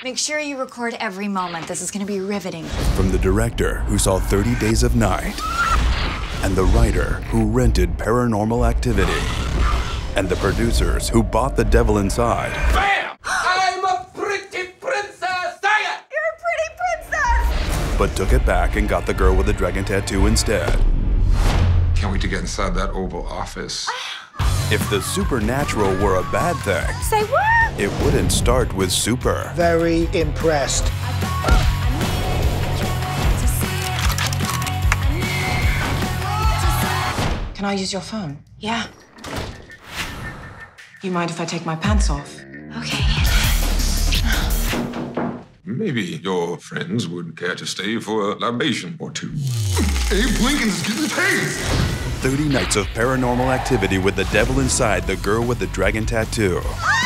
Make sure you record every moment. This is gonna be riveting. From the director who saw 30 Days of Night, and the writer who rented Paranormal Activity, and the producers who bought The Devil Inside. Bam! I'm a pretty princess! Dang it! You're a pretty princess! But took it back and got the girl with the dragon tattoo instead. Can't wait to get inside that Oval Office. If the supernatural were a bad thing, Say what? it wouldn't start with super. Very impressed. Can I use your phone? Yeah. You mind if I take my pants off? Okay. Maybe your friends would care to stay for a libation or two. Abe Lincoln's getting paid! 30 nights of Paranormal Activity with The Devil Inside, the girl with the dragon tattoo.